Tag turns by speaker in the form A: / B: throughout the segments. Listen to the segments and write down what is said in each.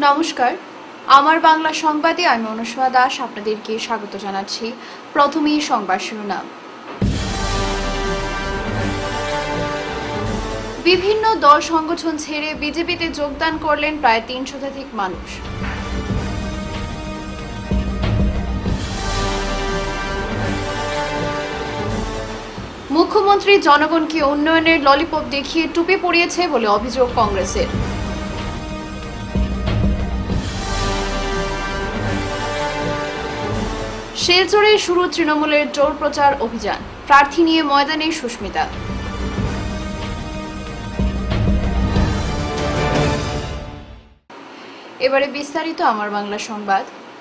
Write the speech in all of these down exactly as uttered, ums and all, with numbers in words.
A: নমস্কার, আমার বাংলা সংবাদে আমি অনুষ্মা দাস আপনাদেরকে স্বাগত জানাচ্ছি। প্রথমেই সংবাদ শিরোনাম। বিভিন্ন দল সংগঠন ছেড়ে বিজেপিতে যোগদান করলেন প্রায় তিন শতাধিক মানুষ। মুখ্যমন্ত্রী জনগণকে উন্নয়নের ললিপপ দেখিয়ে টুপি পরিয়েছে বলে অভিযোগ কংগ্রেসের। শিলচরে শুরু তৃণমূলের জোর প্রচার অভিযান, প্রার্থী নিয়ে ময়দানে সুস্মিতা। এবারে বিস্তারিত আমার বাংলা সংবাদ।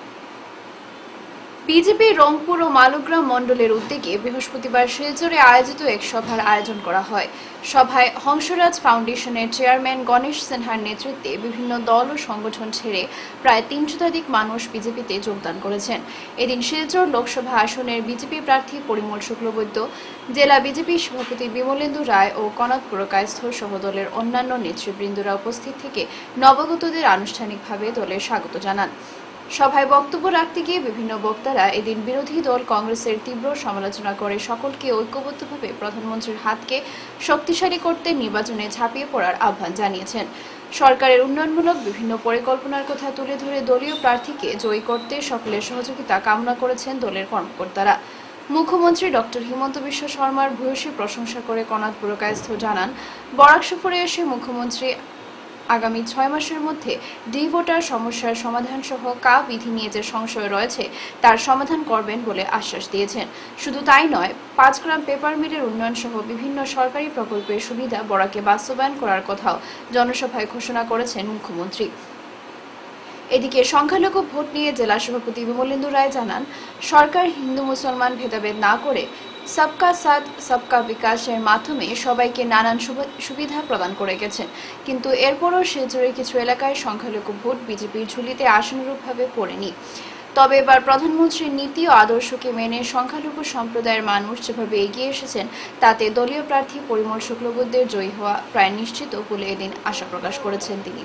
A: বিজেপি রংপুর ও মালুগ্রাম মণ্ডলের উদ্যোগে বৃহস্পতিবার শিলচরে আয়োজিত এক সভার আয়োজন করা হয়। সভায় হংসরাজ ফাউন্ডেশনের চেয়ারম্যান গণেশ সিনহার নেতৃত্বে বিভিন্ন দল ও সংগঠন ছেড়ে প্রায় তিন শতাধিক মানুষ বিজেপিতে যোগদান করেছেন। এদিন শিলচর লোকসভা আসনের বিজেপি প্রার্থী পরিমল শুক্লবৈদ্য, জেলা বিজেপি সভাপতি বিমলেন্দু রায় ও কনক পুরকায়স্থ সহ দলের অন্যান্য নেতৃবৃন্দরা উপস্থিত থেকে নবাগতদের আনুষ্ঠানিকভাবে দলে স্বাগত জানান। সভায় বক্তব্য রাখতে গিয়ে বিভিন্ন বক্তারা এদিন বিরোধী দল কংগ্রেসের তীব্র সমালোচনা করে সকলকে ঐক্যবদ্ধভাবে প্রধানমন্ত্রীর হাতকে শক্তিশালী করতে নির্বাচনে ঝাঁপিয়ে পড়ার আহ্বান জানিয়েছেন। সরকারের উন্নয়নমূলক বিভিন্ন পরিকল্পনার কথা তুলে ধরে দলীয় প্রার্থীকে জয়ী করতে সকলের সহযোগিতা কামনা করেছেন দলের কর্মকর্তারা। মুখ্যমন্ত্রী ডক্টর হিমন্ত বিশ্ব শর্মার ভূয়সী প্রশংসা করে কনক পুরকায়স্থ জানান, বরাক সফরে এসে মুখ্যমন্ত্রী আগামী ছয় মাসের মধ্যে ডি ভোটার সমস্যার সমাধান সহ কা বিধি নিয়ে যে সংশয় রয়েছে তার সমাধান করবেন বলে আশ্বাস দিয়েছেন। শুধু তাই নয়, পাঁচ গ্রাম পেপার মিলের উন্নয়ন সহ বিভিন্ন সরকারি প্রকল্পের সুবিধা বরাকে বাস্তবায়ন করার কথাও জনসভায় ঘোষণা করেছেন মুখ্যমন্ত্রী। এদিকে সংখ্যালঘু ভোট নিয়ে জেলা সভাপতি বিমলেন্দু রায় জানান, সরকার হিন্দু মুসলমান ভেদাভেদ না করে সবকা সাথ সবকা বিকাশের মাধ্যমে সবাইকে নানান সুবিধা প্রদান করে গেছেন, কিন্তু এরপরও শিলচরের কিছু এলাকায় সংখ্যালঘু ভোট বিজেপির ঝুলিতে আশানুরূপভাবে পড়েনি। তবে এবার প্রধানমন্ত্রীর নীতি ও আদর্শকে মেনে সংখ্যালঘু সম্প্রদায়ের মানুষ যেভাবে এগিয়ে এসেছেন তাতে দলীয় প্রার্থী পরিমল শুক্লবৈদ্যের জয়ী হওয়া প্রায় নিশ্চিত বলে এদিন আশা প্রকাশ করেছেন তিনি।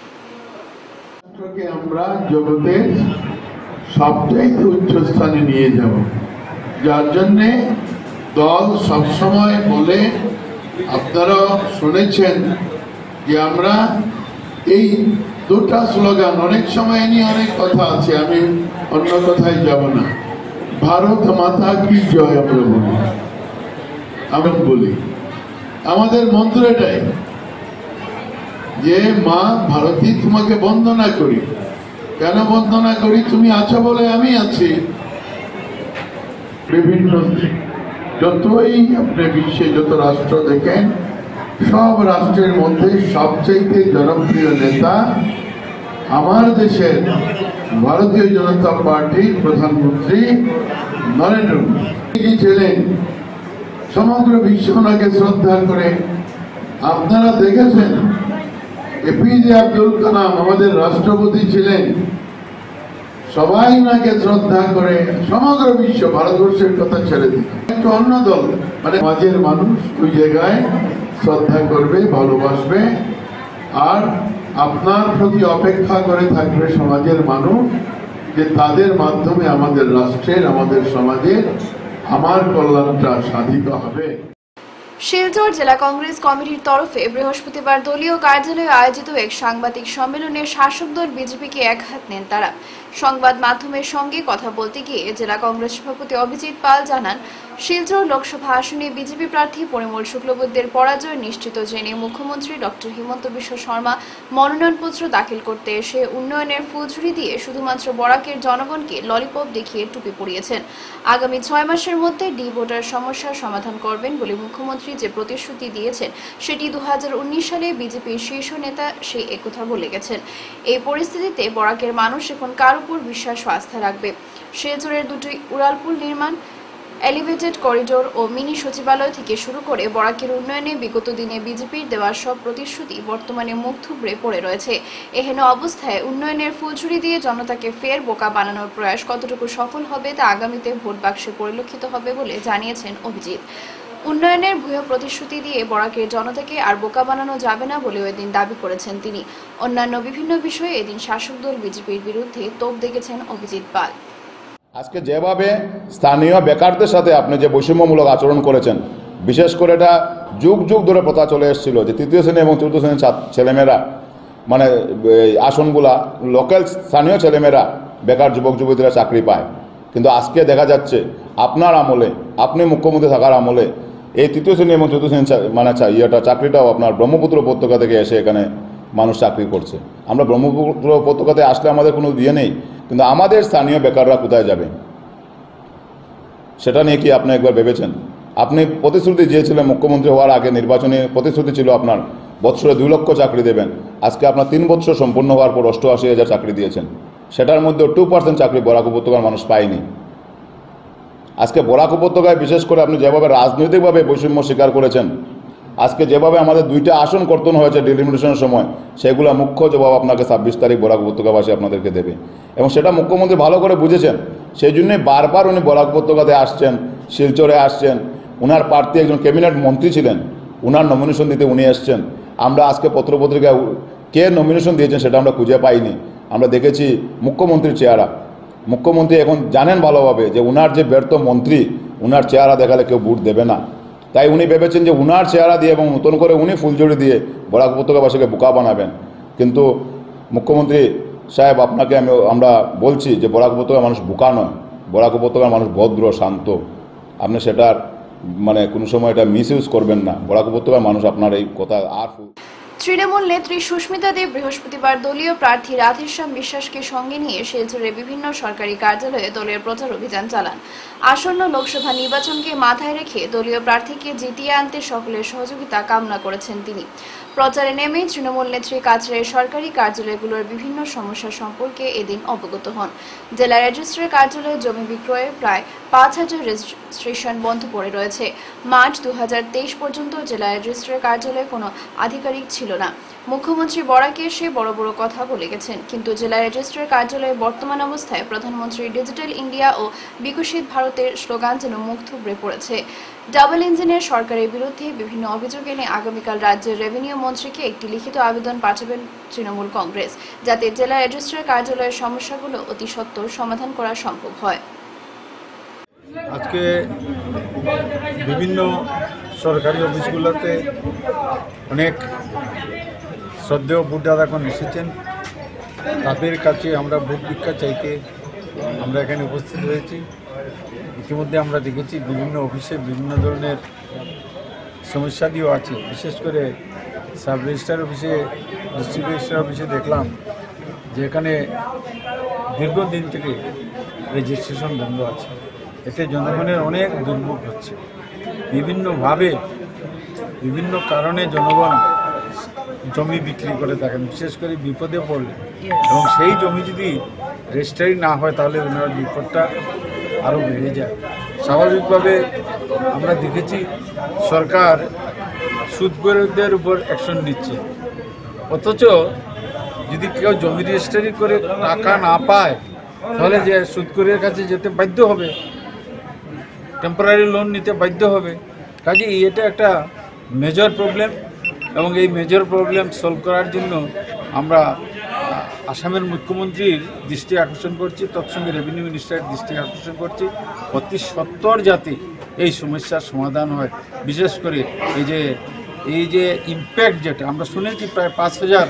B: আমরা জগতের সবচাইতে উচ্চ স্থানে নিয়ে যাব, যার জন্যে দল সবসময় বলে, আপনারা শুনেছেন যে আমরা এই দুটা স্লোগান, অনেক সময় নিয়ে অনেক কথা আছে, আমি অন্য কথায় যাব না। ভারত মাতা কি জয় আমরা বলি, আমরা বলি আমাদের মন্ত্র এটাই যে মা ভারতী তোমাকে বন্দনা করি। কেন বন্দনা করি? তুমি আছো বলে আমি আছি। বিভিন্ন যতই আপনি বিশ্বে যত রাষ্ট্র দেখেন, সব রাষ্ট্রের মধ্যে সবচেয়ে জনপ্রিয় নেতা আমার দেশের ভারতীয় জনতা পার্টির প্রধানমন্ত্রী নরেন্দ্র মোদী ছিলেন। সমগ্র বিশ্ব ওনাকে শ্রদ্ধা করে। আপনারা দেখেছেন এপিজে আব্দুল কালাম আমাদের রাষ্ট্রপতি ছিলেন, সবাই ওনাকে শ্রদ্ধা করে। সমগ্র বিশ্ব ভারতবর্ষের কথা ছেড়ে দিন, একটু অন্য দল মানে মাঝের মানুষ ওই জায়গায় শ্রদ্ধা করবে, ভালোবাসবে, আর আপনার প্রতি অপেক্ষা করে থাকবে সমাজের মানুষ, যে তাদের মাধ্যমে আমাদের রাষ্ট্রের, আমাদের সমাজের আমার কল্যাণটা সাধিত হবে।
A: শিলচর জেলা কংগ্রেস কমিটির তরফে বৃহস্পতিবার দলীয় কার্যালয়ে আয়োজিত এক সাংবাদিক সম্মেলনে শাসক দল বিজেপিকে এক হাত নেন তারা। সংবাদ মাধ্যমের সঙ্গে কথা বলতে গিয়ে জেলা কংগ্রেস সভাপতি অভিজিৎ পাল জানান, শিলচর লোকসভা আসনে বিজেপি প্রার্থী পরিমল শুক্লবৈদ্যের পরাজয় নিশ্চিত জেনে মুখ্যমন্ত্রী ডক্টর হিমন্ত বিশ্ব শর্মা মনোনয়নপত্র দাখিল করতে এসে উন্নয়নের ফুলঝুরি দিয়ে শুধুমাত্র বরাকের জনগণকে ললিপপ দেখিয়ে টুপি পরিয়েছেন। আগামী ছয় মাসের মধ্যে ডি ভোটার সমস্যার সমাধান করবেন বলে মুখ্যমন্ত্রী যে প্রতিশ্রুতি দিয়েছেন সেটি দু হাজার উনিশ সালে বিজেপির শীর্ষ নেতা সেই একথা বলে গেছেন। এই পরিস্থিতিতে বরাকের মানুষ এখন কার উপর বিশ্বাস ও আস্থা রাখবে? শিলচরের দুটি উড়ালপুল নির্মাণ, এলিভেটেড করিডোর ও মিনি সচিবালয় থেকে শুরু করে বরাকের উন্নয়নে বিগত দিনে বিজেপির দেওয়া সব প্রতিশ্রুতি বর্তমানে মুখ থুবড়ে পড়ে রয়েছে। এহেন অবস্থায় উন্নয়নের ফুলঝুরি দিয়ে জনতাকে ফের বোকা বানানোর প্রয়াস কতটুকু সফল হবে তা আগামীতে ভোট বাক্সে পরিলক্ষিত হবে বলে জানিয়েছেন অভিজিৎ। উন্নয়নের ভূয় প্রতিশ্রুতি দিয়ে বরাকের জনতাকে আর বোকা বানানো যাবে না বলেও এদিন দাবি করেছেন তিনি। অন্যান্য বিভিন্ন বিষয়ে এদিন শাসক দল বিজেপির বিরুদ্ধে তোপ দেখেছেন অভিজিৎ পাল।
C: আজকে যেভাবে স্থানীয় বেকারদের সাথে আপনি যে বৈষম্যমূলক আচরণ করেছেন, বিশেষ করে এটা যুগ যুগ ধরে প্রথা চলে এসেছিল যে তৃতীয় শ্রেণী এবং চতুর্থ শ্রেণীর ছেলেমেয়েরা মানে আসনগুলা লোকাল স্থানীয় ছেলেমেয়েরা বেকার যুবক যুবতীরা চাকরি পায়, কিন্তু আজকে দেখা যাচ্ছে আপনার আমলে, আপনি মুখ্যমন্ত্রী থাকার আমলে এই তৃতীয় শ্রেণী এবং চতুর্থ শ্রেণী মানে ইয়েটা চাকরিটাও আপনার ব্রহ্মপুত্র উপত্যকা থেকে এসে এখানে মানুষ চাকরি করছে। আমরা ব্রহ্মপুত্র উপত্যকাতে আসলে আমাদের কোনো ইয়ে নেই, কিন্তু আমাদের স্থানীয় বেকাররা কোথায় যাবে সেটা নিয়ে কি আপনি একবার ভেবেছেন? আপনি প্রতিশ্রুতি দিয়েছিলেন মুখ্যমন্ত্রী হওয়ার আগে, নির্বাচনী প্রতিশ্রুতি ছিল আপনার বছরে দুই লক্ষ চাকরি দেবেন। আজকে আপনার তিন বছর সম্পূর্ণ হওয়ার পর অষ্টআশি হাজার চাকরি দিয়েছেন, সেটার মধ্যে টু পার্সেন্ট চাকরি বরাক উপত্যকার মানুষ পায়নি। আজকে বরাক উপত্যকায় বিশেষ করে আপনি যেভাবে রাজনৈতিকভাবে বৈষম্য স্বীকার করেছেন, আজকে যেভাবে আমাদের দুইটা আসন কর্তন হয়েছে ডিলিমিটেশনের সময়, সেগুলো মুখ্য জবাব আপনাকে ছাব্বিশ তারিখ বরাক উপত্যকাবাসী আপনাদেরকে দেবে, এবং সেটা মুখ্যমন্ত্রী ভালো করে বুঝেছেন। সেই জন্যই বারবার উনি বরাক উপত্যকাতে আসছেন, শিলচরে আসছেন। উনার প্রার্থী একজন ক্যাবিনেট মন্ত্রী ছিলেন, উনার নমিনেশন দিতে উনি এসছেন। আমরা আজকে পত্রপত্রিকায় কে নমিনেশন দিয়েছেন সেটা আমরা খুঁজে পাইনি। আমরা দেখেছি মুখ্যমন্ত্রীর চেহারা। মুখ্যমন্ত্রী এখন জানেন ভালোভাবে যে উনার যে ব্যর্থ মন্ত্রী, উনার চেহারা দেখালে কেউ ভোট দেবে না। তাই উনি ভেবেছেন যে উনার চেহারা দিয়ে এবং নতুন করে উনি ফুলঝুরি দিয়ে বরাক উপত্যকাবাসীকে বোকা বানাবেন। কিন্তু মুখ্যমন্ত্রী সাহেব, আপনাকে আমি আমরা বলছি যে বরাক উপত্যকার মানুষ বোকা নয়, বরাক উপত্যকার মানুষ ভদ্র শান্ত। আপনি সেটার মানে কোনো সময় এটা মিস ইউজ করবেন না। বরাক উপত্যকার মানুষ আপনার এই কথা আর
A: তৃণমূল নেত্রী সুস্মিতা দেব বৃহস্পতিবার দলীয় প্রার্থী রাধেশ্যাম বিশ্বাসকে সঙ্গে নিয়ে শিলচরের বিভিন্ন সরকারি কার্যালয়ে দলের প্রচার অভিযান চালান। আসন্ন লোকসভা নির্বাচনকে মাথায় রেখে দলীয় প্রার্থীকে জিতিয়ে আনতে সকলের সহযোগিতা কামনা করেছেন তিনি। প্রচারে নেমে তৃণমূল নেত্রী কাছড়ায় সরকারি কার্যালয়গুলোর বিভিন্ন সমস্যা সম্পর্কে এদিন অবগত হন। জেলা রেজিস্ট্রার কার্যালয়ে জমি বিক্রয়ে প্রায় পাঁচ হাজার রেজিস্ট্রেশন বন্ধ পড়ে রয়েছে। মার্চ দু হাজার তেইশ পর্যন্ত জেলা রেজিস্ট্রার কার্যালয়ে কোনো আধিকারিক ছিল না। মুখ্যমন্ত্রী বরাকে এসে বড় বড় কথা বলে গেছেন, কিন্তু জেলা রেজিস্ট্রার কার্যালয়ে বর্তমান অবস্থায় প্রধানমন্ত্রী ডিজিটাল ইন্ডিয়া ও বিকশিত ভারতের স্লোগান যেন মুখ থুবড়ে পড়েছে। ডাবল ইঞ্জিনের সরকারের বিরুদ্ধে বিভিন্ন অভিযোগ এনে আগামীকাল রাজ্যের রেভিনিউ মন্ত্রীকে একটি লিখিত আবেদন পাঠাবেন তৃণমূল কংগ্রেস, যাতে জেলা রেজিস্ট্রার কার্যালয়ের সমস্যাগুলো অতি সত্বর সমাধান করা সম্ভব হয়।
D: আজকে বিভিন্ন সরকারি অফিসগুলোতে অনেক শ্রদ্ধেয় ভোটদাতাগণ এসেছেন। তাদের কাছে আমরা ভোট ভিক্ষা চাইতে আমরা এখানে উপস্থিত হয়েছি। ইতিমধ্যে আমরা দেখেছি বিভিন্ন অফিসে বিভিন্ন ধরনের সমস্যাদিও আছে। বিশেষ করে সাব রেজিস্ট্রার অফিসে, ডিস্ট্রিক্ট রেজিস্ট্রার অফিসে দেখলাম যে এখানে দীর্ঘদিন থেকে রেজিস্ট্রেশন বন্ধ আছে। এতে জনগণের অনেক দুর্ভোগ হচ্ছে। বিভিন্নভাবে বিভিন্ন কারণে জনগণ জমি বিক্রি করে থাকেন, বিশেষ করে বিপদে পড়লে, এবং সেই জমি যদি রেজিস্ট্রি না হয় তাহলে ওনার বিপদটা আরও বেড়ে যায়। স্বাভাবিকভাবে আমরা দেখেছি সরকার সুদখোরদের উপর অ্যাকশন নিচ্ছে, অথচ যদি কেউ জমি রেজিস্ট্রি করে টাকা না পায় তাহলে যে সুদখোরের কাছে যেতে বাধ্য হবে, টেম্পোরারি লোন নিতে বাধ্য হবে। কাজে এটা একটা মেজর প্রবলেম, এবং এই মেজর প্রবলেম সলভ করার জন্য আমরা আসামের মুখ্যমন্ত্রীর দৃষ্টি আকর্ষণ করছি, তৎসঙ্গে রেভিনিউ মিনিস্টারের দৃষ্টি আকর্ষণ করছি, অতি সত্বর যাতে এই সমস্যার সমাধান হয়। বিশেষ করে এই যে এই যে ইম্প্যাক্ট যেটা আমরা শুনেছি, প্রায় পাঁচ হাজার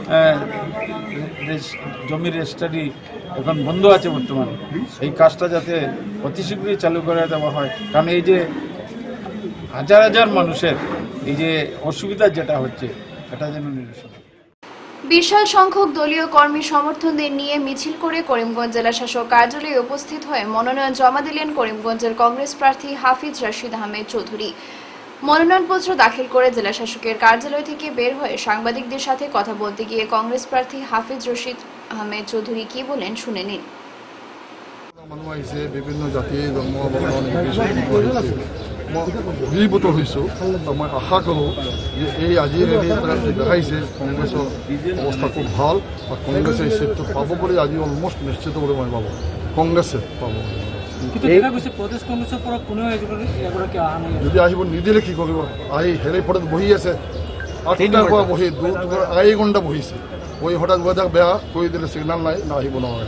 D: জমি রেজিস্ট্রি এখন বন্ধ আছে বর্তমানে, এই কাজটা যাতে অতি শীঘ্রই চালু করে দেওয়া হয়। কারণ এই যে হাজার হাজার মানুষের এই যে অসুবিধা যেটা হচ্ছে এটা যেন নিরসন।
A: বিশাল সংখ্যক দলীয় কর্মী সমর্থনদের নিয়ে মিছিল করে করিমগঞ্জ জেলা শাসক কার্যালয়ে উপস্থিত হয়ে মনোনয়ন জমা দিলেন করিমগঞ্জের কংগ্রেস প্রার্থী হাফিজ রশিদ আহমেদ চৌধুরী। মনোনয়নপত্র দাখিল করে জেলা শাসকের কার্যালয় থেকে বের হয়ে সাংবাদিকদের সাথে কথা বলতে গিয়ে কংগ্রেস প্রার্থী হাফিজ রশিদ আহমেদ চৌধুরী কি বলেন শুনে নিন।
E: মানুহ আহিছে, বিভিন্ন জাতি ধৰ্ম বৰ্ণ নিৰ্বিশেষে আহিছে। মই অভিভূত হৈছোঁ। মই আশা কৰোঁ যে এই আজিৰ ৰেলীত দেখাইছে কংগ্ৰেছৰ অৱস্থা খুব ভাল, আৰু কংগ্ৰেছে এই চিটটো পাব বুলি আজি অলমষ্ট নিশ্চিত বুলি মই ভাবোঁ। কংগ্ৰেছে পাব। যদি আহিব নিদিলে কি কৰিব আহি হেৰি পৰত বহি আছে আঠটাৰ পৰা বহি আঢ়ৈ ঘণ্টা বহিছে বহি হঠাৎ ৱেডাৰ বেয়া কৰি দিলে ছিগনেল নাই নাহিব নহয়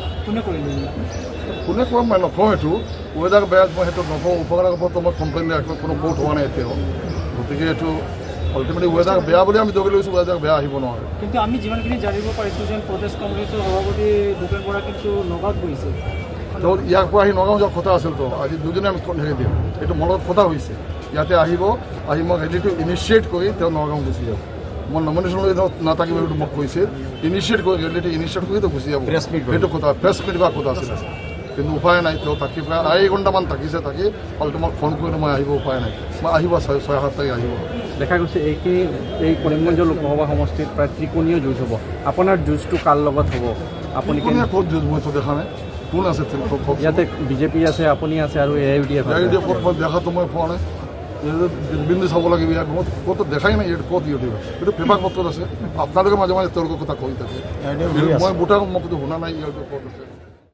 E: কোনে কোৱা মই নকওঁ এইটো ৱেডাৰ বেয়া মই সেইটো নকওঁ উপকাৰ ওপৰতো মই কমপ্লেইন ৰাখিব কোনো কোৰ্ট হোৱা নাই এতিয়াও গতিকে এইটো আল্টিমেটলি ৱেডাৰ বেয়া বুলি আমি দৌৰি লৈছোঁ ৱেডাৰ বেয়া আহিব নহয়
F: কিন্তু আমি যিমানখিনি জানিব পাৰিছোঁ যেন প্ৰদেশ কংগ্ৰেছৰ সভাপতি ভূপেন বৰা কিন্তু নগাঁৱত বহিছে
E: ইয়াৰ পৰা আহি নগাঁও যোৱাৰ কথা আছিল তো আজি দুজনে আমি হেৰি দিম এইটো মনত কথা হৈছে ইয়াতে আহিব আহি মই ৰেলীটো ইনিচিয়েট কৰি তেওঁ নগাঁও গুচি যাব মই নমিনেশ্যন লৈ নাথাকিব সেইটো মোক কৈছে ইনিচিয়েট কৰি ৰেলীটো ইনিচিয়েট কৰি তেওঁ গুচি যাব সেইটো কথা প্ৰেছ মিট কৰা কথা আছিল কিন্তু উপায় নাই তেওঁ থাকি প্ৰায় আঢ়ৈ ঘণ্টামান থাকিছে থাকি ফলটো মই ফোন কৰিলোঁ মই আহিব উপায় নাই মই আহিব ছয় ছয় সাত তাৰিখ আহিব
F: দেখা গৈছে এইখিনি এই কৰিমগঞ্জ লোকসভা সমষ্টিত প্ৰায় ত্ৰিকোণীয় যুঁজ হ'ব আপোনাৰ যুঁজটো কাৰ লগত হ'ব আপুনি
E: ক'ত যুঁজ মইতো দেখা নাই কোন আছে
F: ইয়াতে বিজেপি আছে আপুনি আছে আৰু এ আই ডি এফ
E: ক'ত মই দেখাটো মই পোৱা নাই বিন্দু চাব লাগিব ইয়াত মই ক'ত দেখাই নাই এইটো ক'ত ইউটিউব এইটো পেপাৰ পত্ৰত আছে আপোনালোকে মাজে মাজে তেওঁলোকৰ কথা কৈ থাকে মই ভোটাৰ মোক শুনা নাই ইউটিউব ক'ত আছে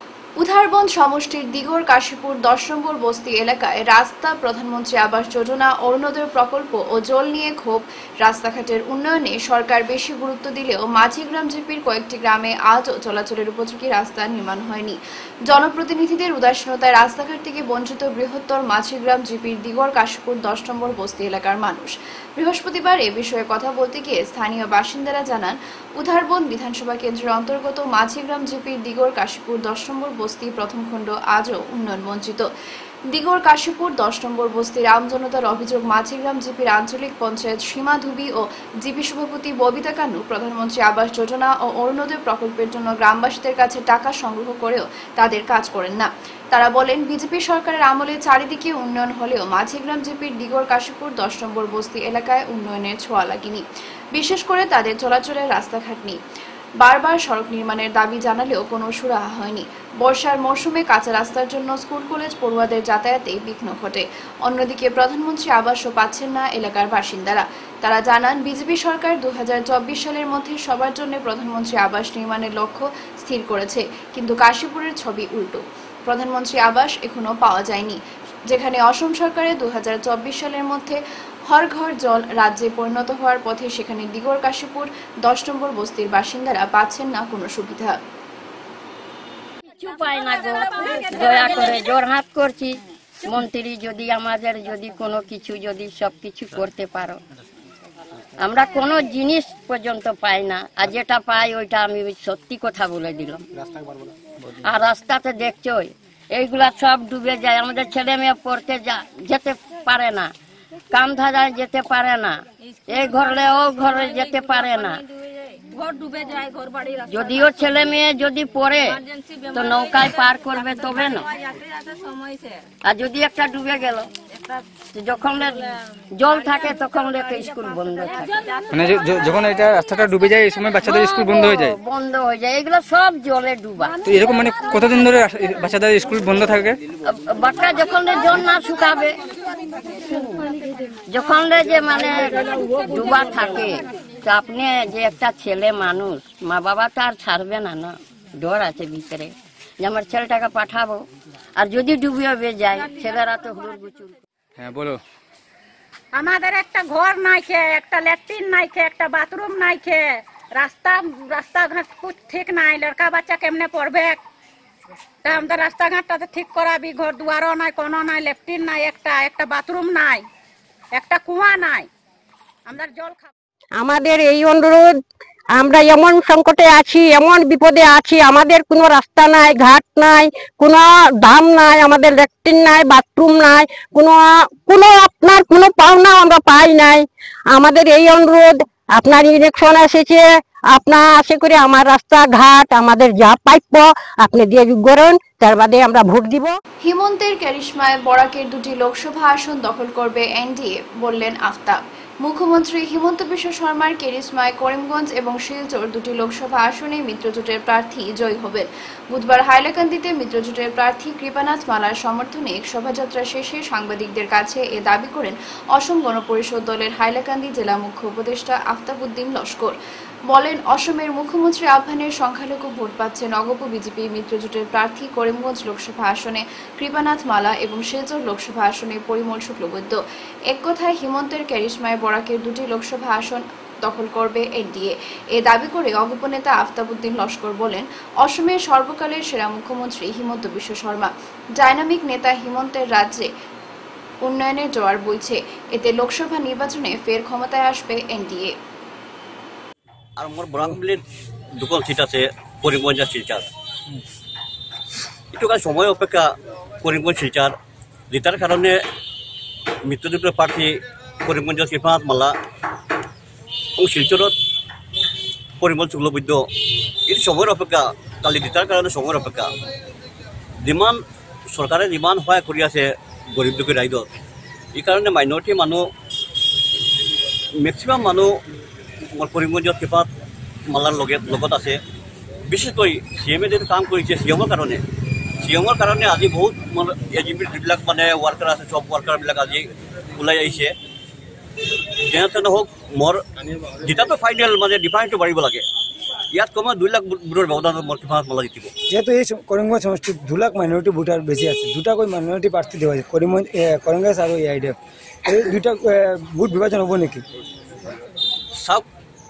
A: উধারবন সমষ্টির দিগর কাশীপুর দশ নম্বর বস্তি এলাকায় রাস্তা প্রধানমন্ত্রী আবাস যোজনা অরুণোদয় প্রকল্প ও জল নিয়ে ক্ষোভ রাস্তাঘাটের উন্নয়নে সরকার বেশি গুরুত্ব দিলেও মাঝিগ্রাম জিপির কয়েকটি গ্রামে আজও চলাচলের উপযোগী রাস্তা নির্মাণ হয়নি জনপ্রতিনিধিদের উদাসীনতায় রাস্তাঘাট থেকে বঞ্চিত বৃহত্তর মাঝিগ্রাম জিপির দিগর কাশীপুর দশ নম্বর বস্তি এলাকার মানুষ বৃহস্পতিবার এ বিষয়ে কথা বলতে গিয়ে স্থানীয় বাসিন্দারা জানান উধারবন বিধানসভা কেন্দ্রের অন্তর্গত মাঝিগ্রাম জিপির দিগর কাশীপুর দশ নম্বর বস্তি প্রথম খণ্ড আজও উন্নয়ন বঞ্চিত দিগর কাশীপুর দশ নম্বর বস্তির আমজনতার অভিযোগ মাঝিগ্রাম জিপির আঞ্চলিক পঞ্চায়েত সীমা ধুবি ও জিপি সভাপতি ববিতা কানু প্রধানমন্ত্রী আবাস যোজনা ও অরুণোদয় প্রকল্পের জন্য গ্রামবাসীদের কাছে টাকা সংগ্রহ করেও তাদের কাজ করেন না তারা বলেন বিজেপি সরকারের আমলে চারিদিকে উন্নয়ন হলেও মাঝিগ্রাম জিপির দিগর কাশীপুর দশ নম্বর বস্তি এলাকায় উন্নয়নের ছোঁয়া লাগেনি বিশেষ করে তাদের চলাচলের রাস্তাঘাট নেই বারবার সড়ক নির্মাণের দাবি জানালেও কোনো সুরাহা হয়নি বর্ষার মৌসুমে কাঁচা রাস্তার জন্য স্কুল কলেজ পড়ুয়াদের যাতায়াতে বিঘ্ন ঘটে অন্যদিকে প্রধানমন্ত্রী আবাসও পাচ্ছেন না এলাকার বাসিন্দারা তারা জানান বিজেপি সরকার দু হাজার চব্বিশ সালের মধ্যে সবার জন্য প্রধানমন্ত্রী আবাস নির্মাণের লক্ষ্য স্থির করেছে কিন্তু কাশীপুরের ছবি উল্টো প্রধানমন্ত্রী আবাস এখনো পাওয়া যায়নি যেখানে অসম সরকারের দু হাজার চব্বিশ সালের মধ্যে হর ঘর জল রাজ্যে পরিণত হওয়ার পথে সেখানে দিগর কাশীপুর দশ নম্বর বস্তির বাসিন্দারা পাচ্ছেন না কোনো সুবিধা
G: কিছু পায় না গো দয়া করে জোরহাত করছি মন্ত্রী যদি আমাদের যদি কোনো কিছু যদি সব কিছু করতে পারো আমরা কোনো জিনিস পর্যন্ত পাই না আর যেটা পাই ওইটা আমি সত্যি কথা বলে দিলাম আর রাস্তাতে দেখছোই এইগুলা সব ডুবে যায় আমাদের ছেলে মেয়ে পড়তে যেতে পারে না কাম ধারায় যেতে পারে না এই ঘরে ও ঘরে যেতে পারে না যদিও ছেলে মেয়ে যদি পড়ে তো নৌকায় পার করবে তবে না আর যদি একটা ডুবে গেল যখন জল থাকে তখন স্কুল বন্ধ থাকে
H: মানে যখন এটা রাস্তাটা ডুবে যায় এই সময় বাচ্চাদের স্কুল বন্ধ হয়ে যায়
G: বন্ধ হয়ে যায় এগুলো সব জলে ডুবা
H: তো এরকম মানে কতদিন ধরে বাচ্চাদের স্কুল বন্ধ থাকে
G: বাচ্চা যখন জল না শুকাবে যখন যে মানে ডুবা থাকে তো আপনি যে একটা ছেলে মানুষ মা বাবা তো আর ছাড়বে না না ডর আছে ভিতরে যে আমার ছেলেটাকে পাঠাবো আর যদি ডুবে যায় ছেলেরা তো হুড়ুর গুচুর
H: হ্যাঁ বলো
I: আমাদের একটা ঘর নাই খে একটা ল্যাট্রিন নাই খে একটা বাথরুম নাই খে রাস্তা রাস্তাঘাট ঠিক নাই লড়কা বাচ্চা কেমনে পড়বে তা আমাদের রাস্তাঘাটটা ঠিক করাবি ঘর দুয়ারও নাই কোনো নাই ল্যাট্রিন নাই একটা একটা বাথরুম নাই একটা কুয়া নাই আমাদের জল খাব
J: আমাদের এই অনুরোধ আমরা এমন সংকটে আছি এমন বিপদে আছি আমাদের কোনো রাস্তা নাই ঘাট নাই কোনো দাম নাই আমাদের ল্যাট্রিন নাই বাথরুম নাই কোনো কোনো আপনার কোনো পাওনা আমরা পাই নাই আমাদের এই অনুরোধ আপনার ইলেকশন এসেছে আপনার আশা করি আমার রাস্তা ঘাট আমাদের যা প্রাপ্য আপনি দিয়ে করেন তার বাদে আমরা ভোট দিব
A: হিমন্তের ক্যারিশমায় বরাকের দুটি লোকসভা আসন দখল করবে এনডিএ বললেন আফতাব মুখ্যমন্ত্রী হিমন্ত বিশ্ব শর্মার ক্যারিশমায় করিমগঞ্জ এবং শিলচর দুটি লোকসভা আসনে মিত্রজোটের প্রার্থী জয়ী হবেন বুধবার হাইলাকান্দিতে মিত্রজোটের প্রার্থী কৃপানাথ মালার সমর্থনে এক শোভাযাত্রা শেষে সাংবাদিকদের কাছে এ দাবি করেন অসম গণপরিষদ দলের হাইলাকান্দি জেলা মুখ্য উপদেষ্টা আফতাব উদ্দিন লস্কর বলেন, অসমের মুখ্যমন্ত্রী আহ্বানের সংখ্যালঘু ভোট পাচ্ছে নগপ বিজেপি মিত্রজোটের প্রার্থী করিমগঞ্জ লোকসভা আসনে কৃপানাথ মালা এবং শিলচর লোকসভা আসনে পরিমল শুক্লবৈদ্য। এক কথায় হিমন্তের ক্যারিশমায় বরাকের দুটি লোকসভা আসন দখল করবে এনডিএ। এ দাবি করে অগপ নেতা আফতাবউদ্দিন লস্কর বলেন, অসমের সর্বকালের সেরা মুখ্যমন্ত্রী হিমন্ত বিশ্ব শর্মা। ডাইনামিক নেতা হিমন্তের রাজ্যে উন্নয়নের জোয়ার বইছে। এতে লোকসভা নির্বাচনে ফের ক্ষমতায় আসবে এনডিএ।
K: আর মোর বরাকবিলির দুকল সিট আছে করিমগঞ্জ আর শিলচর। একটু সময় অপেক্ষা করিমগঞ্জ শিলচর যেটার কারণে মিত্রজোটের প্রার্থী করিমগঞ্জ কৃপানাথ মালা এবং শিলচরত পরিমল শুক্লবৈদ্য এই সময়ের অপেক্ষা কালি যেটার কারণে সময়ের অপেক্ষা যিমান সরকারে যিমান সহায় কৰি আছে গরিব দুঃখী রাইজত এই কারণে মাইনরিটি মানুষ মেক্সিমাম মানুষ মোৰ করিমগঞ্জত কৃপানাথ মালাৰ লগত লগত আছে। বিশেষকৈ চি এমে যিটো কাম কৰিছে চি এমৰ কাৰণে চি এমৰ কাৰণে আজি বহুত মোৰ এ জি পিৰ যিবিলাক মানে ৱাৰ্কাৰ আছে চব ৱাৰ্কাৰবিলাক আজি ওলাই আহিছে। যেনে তেনে হওক মোৰ যেতিয়াতো ফাইনেল মানে ডিফাৰেন্সটো বাঢ়িব লাগে। ইয়াত কমেও দুই লাখ ভোটৰ ব্যৱধানত মোৰ কৃপানাথ মালা জিতিব।
L: যেহেতু এই করিমগঞ্জ সমষ্টিত দু লাখ মাইনরিটি ভোটার বেশি আছে, দুটাকৈ মাইনরিটি প্রার্থী দেওয়া আছে করিমগঞ্জ কংগ্রেস আর এ আই ডি এফ। এই দুইটা ভোট বিভাজন হব নেকি?
K: চাওক,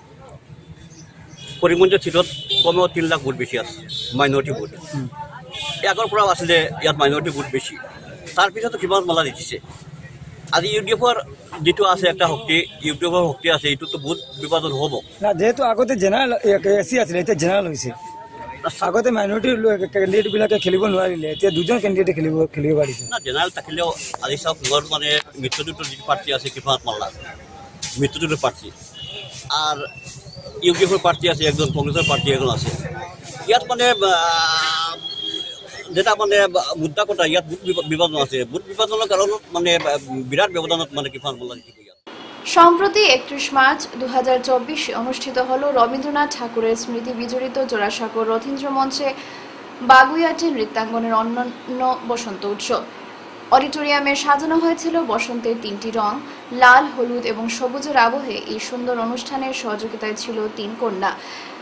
K: করিমগঞ্জৰ চিটত কমেও তিনি লাখ ভোট বেছি আছে মাইনৰিটি ভোট। আগৰ পৰাও আছিলে ইয়াত মাইনৰিটি ভোট বেছি, তাৰপিছতো কৃপানাথ মালা জিতিছে। আজি ইউ ডি এফৰ যিটো আছে একটা শক্তি, ইউ ডি এফৰ শক্তি আছে, এইটোতো ভোট বিভাজন হ'ব
L: না। যেহেতু আগতে জেনারেল এসি আছিলে, এতিয়া জেনারেল হৈছে। আগতে মাইনরিটি ক্যান্ডিডেট বিলাকে খেলিব নোৱাৰিলে, এতিয়া দুজন ক্যান্ডিডেটে খেলিব খেলিব পাৰিছে
K: না। জেনারেল থাকিলেও আজি চাওক মোৰ মানে মিত্ৰজোঁটৰ যিটো প্ৰাৰ্থী আছে কৃপানাথ মালা মিত্ৰজোঁটৰ প্ৰাৰ্থী, আর ইউ ডি এফৰ প্ৰাৰ্থী আছে একজন, কংগ্ৰেছৰ প্ৰাৰ্থী এজন আছে। ইয়াত মানে যেটা মানে মুদ্রা কথা ইয়াত ভোট বিভাজন আছে। ভোট বিভাজনের কারণে মানে বিরাট ব্যবধানত মানে কৃপানাথ মালা জিতিব।
A: সম্প্রতি একত্রিশ মার্চ দু হাজার চব্বিশে অনুষ্ঠিত হল রবীন্দ্রনাথ ঠাকুরের স্মৃতি বিজড়িত জোড়াসাঁকোর রথীন্দ্র মঞ্চে বাগুইয়াটি নৃত্যাঙ্গনের অন্যান্য বসন্ত উৎসব। অডিটোরিয়ামে সাজানো হয়েছিল বসন্তের তিনটি রং, লাল, হলুদ এবং সবুজের আবহে। এই সুন্দর অনুষ্ঠানের সহযোগিতায় ছিল তিন কন্যা।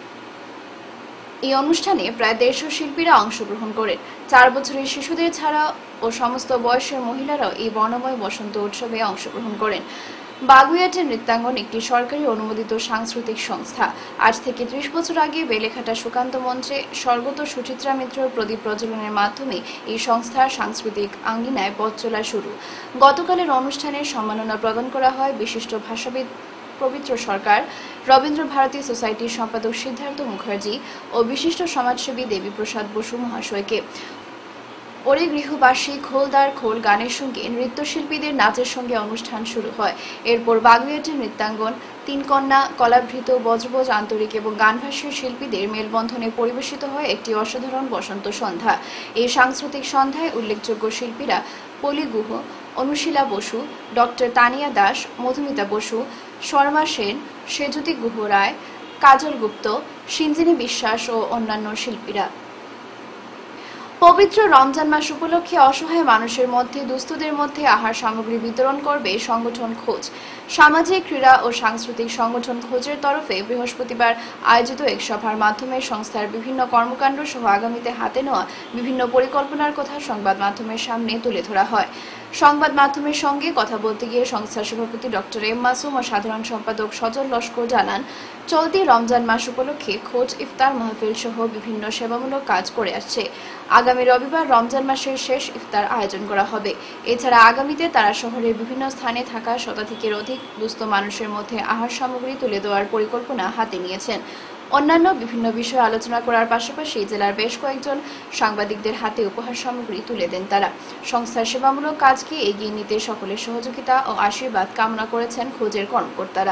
A: এই অনুষ্ঠানে প্রায় দেড়শো শিল্পীরা অংশগ্রহণ করেন। চার বছরের শিশুদের ছাড়া ও সমস্ত বয়সের মহিলারাও এই বর্ণময় বসন্ত উৎসবে অংশগ্রহণ করেন। বাগুইয়াটি নৃত্যাঙ্গন একটি সরকারি অনুমোদিত সাংস্কৃতিক সংস্থা। আজ থেকে ত্রিশ বছর আগে বেলেঘাটা সুকান্ত মঞ্চে স্বর্গত সুচিত্রা মিত্রর প্রদীপ প্রজ্বলনের মাধ্যমে এই সংস্থার সাংস্কৃতিক আঙ্গিনায় পথ চলা শুরু। গতকালের অনুষ্ঠানে সম্মাননা প্রদান করা হয় বিশিষ্ট ভাষাবিদ পবিত্র সরকার, রবীন্দ্র ভারতী সোসাইটির সম্পাদক সিদ্ধার্থ মুখার্জি ও বিশিষ্ট সমাজসেবী দেবীপ্রসাদ বসু মহাশয়কে। ওরে গৃহবাসী খোলদার খোল গানের সঙ্গে নৃত্যশিল্পীদের নাচের সঙ্গে অনুষ্ঠান শুরু হয়। এরপর বাগুইয়াটি নৃত্যাঙ্গন, তিন কন্যা, কলাভৃত, বজবজ, আন্তরিক এবং গানভাষীর শিল্পীদের মেলবন্ধনে পরিবেশিত হয় একটি অসাধারণ বসন্ত সন্ধ্যা। এই সাংস্কৃতিক সন্ধ্যায় উল্লেখযোগ্য শিল্পীরা পলি গুহ, অনুশীলা বসু, ডক্টর তানিয়া দাস, মধুমিতা বসু, শর্মা সেন, সেজুতি গুহ রায়, কাজল গুপ্ত, সিঞ্জিনী বিশ্বাস ও অন্যান্য শিল্পীরা। পবিত্র রমজান মাস উপলক্ষে অসহায় মানুষের মধ্যে দুস্থদের মধ্যে আহার সামগ্রী বিতরণ করবে সংগঠন খোঁজ। সামাজিক, ক্রীড়া ও সাংস্কৃতিক সংগঠন খোঁজের তরফে বৃহস্পতিবার আয়োজিত এক সভার মাধ্যমে সংস্থার বিভিন্ন কর্মকাণ্ড সহ আগামীতে হাতে নেওয়া বিভিন্ন পরিকল্পনার কথা সংবাদ মাধ্যমের সামনে তুলে ধরা হয়। সংবাদ মাধ্যমের সঙ্গে কথা বলতে গিয়ে সংস্থার সভাপতি ডক্টর এম মাসুম ও সাধারণ সম্পাদক সজল লস্কর জানান, চলতি রমজান মাস উপলক্ষে খোঁজ ইফতার মাহফিল সহ বিভিন্ন সেবামূলক কাজ করে আসছে। আগামী রবিবার রমজান মাসের শেষ ইফতার আয়োজন করা হবে। এছাড়া আগামীতে তারা শহরের বিভিন্ন স্থানে থাকা শতাধিকের অধিক দুস্থ মানুষের মধ্যে আহার সামগ্রী তুলে দেওয়ার পরিকল্পনা হাতে নিয়েছেন। অন্যান্য বিভিন্ন বিষয়ে আলোচনা করার পাশাপাশি জেলার বেশ কয়েকজন সাংবাদিকদের হাতে উপহার সামগ্রী তুলে দেন তারা। সংস্থার সেবামূলক কাজকে এগিয়ে নিতে সকলের সহযোগিতা ও আশীর্বাদ কামনা করেছেন খোঁজের কর্মকর্তারা।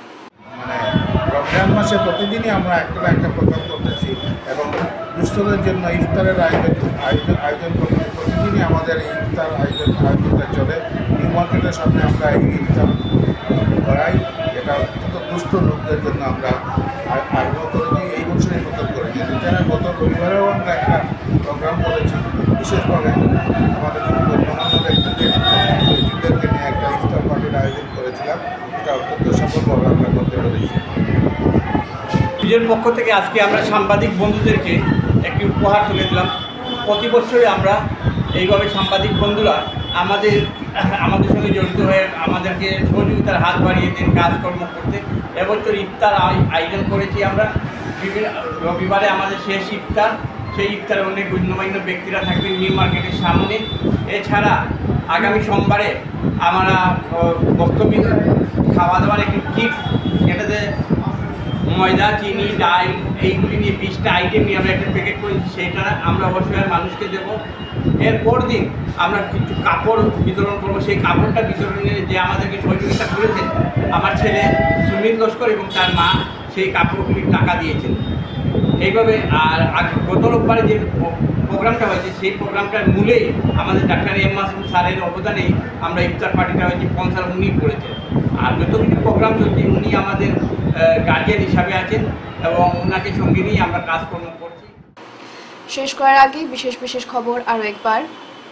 M: রমজান মাসে প্রতিদিনই আমরা একটা একটা প্রোগ্রাম করতেছি এবং দুস্থদের জন্য ইফতারের আয়োজন আয়োজন আয়োজন করতে প্রতিদিনই আমাদের এই ইফতার আয়োজন আয়োজনটা চলে। নিউ মার্কেটের সামনে আমরা এই ইফতার করাই, এটা অত্যন্ত দুস্থ লোকদের জন্য আমরা আয়োজন করেছি। এই বছরই প্রথম করেছি। এছাড়া গত রবিবারেও আমরা একটা প্রোগ্রাম করেছি, বিশেষভাবে আমাদের অন্যান্য ব্যক্তিদেরকে নিয়ে একটা ইফতার পার্টির আয়োজন করেছিলাম। এটা অত্যন্ত সফলভাবে আমরা করতে পেরেছি।
N: নিজের পক্ষ থেকে আজকে আমরা সাংবাদিক বন্ধুদেরকে একটি উপহার তুলে দিলাম। প্রতি বছরই আমরা এইভাবে সাংবাদিক বন্ধুরা আমাদের আমাদের সঙ্গে জড়িত হয়ে আমাদেরকে সহযোগিতার হাত বাড়িয়ে দেন কাজকর্ম করতে। এবছর ইফতার আয়োজন করেছি আমরা। বিভিন্ন রবিবারে আমাদের শেষ ইফতার, সেই ইফতারে অনেক গণ্যমান্য ব্যক্তিরা থাকবেন নিউ মার্কেটের সামনে। এছাড়া আগামী সোমবারে আমরা বক্তব্য খাওয়া দাওয়ার একটি কিট, যেটাতে ময়দা, চিনি, ডাল এইগুলি নিয়ে বিশটা আইটেম নিয়ে আমরা একটা প্যাকেট করেছি, সেইটা আমরা অবশ্যই মানুষকে দেবো। এরপর দিন আমরা কিছু কাপড় বিতরণ করবো। সেই কাপড়টা বিতরণে যে আমাদেরকে সহযোগিতা করেছেন আমার ছেলে সুমিত লস্কর এবং তার মা, সেই কাপড়গুলির টাকা দিয়েছেন। এইভাবে আর গত রোববারে যে প্রোগ্রামটা হয়েছে সেই প্রোগ্রামটার মূলেই আমাদের ডাক্তার এম মাসুম স্যারের অবদানেই আমরা ইফতার পার্টিটা হয়েছে, স্পন্সার উনি করেছেন। আর যত কিছু প্রোগ্রাম চলছে উনি আমাদের গার্জিয়ান হিসাবে আছেন এবং ওনাকে সঙ্গে নিয়ে আমরা কাজকর্ম করছি।
A: শেষ করার আগে বিশেষ বিশেষ খবর আরও একবার।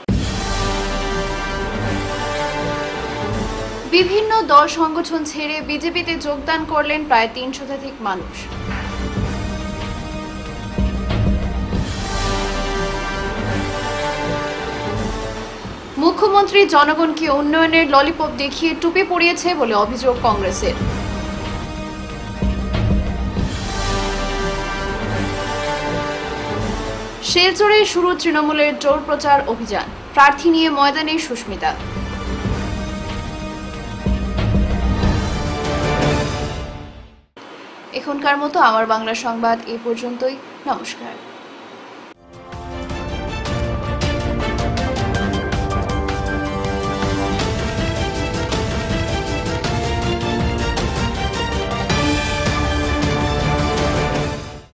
A: বিভিন্ন দল সংগঠন ছেড়ে বিজেপিতে যোগদান করলেন প্রায় তিন শতাধিক মানুষ। মুখ্যমন্ত্রী জনগণকে উন্নয়নের ললিপপ দেখিয়ে টুপি পরিয়েছে বলে অভিযোগ কংগ্রেসের। শিলচরে শুরু তৃণমূলের জোর প্রচার অভিযান, প্রার্থী নিয়ে ময়দানে সুস্মিতা। এখনকার মতো আমার বাংলা সংবাদ এ পর্যন্তই। নমস্কার।